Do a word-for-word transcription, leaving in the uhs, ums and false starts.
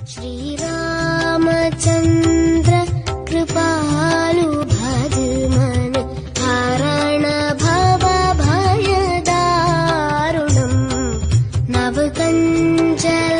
श्रीरामचन्द्र कृपालु भजमन हरण भव भय दारुणम् नव कंज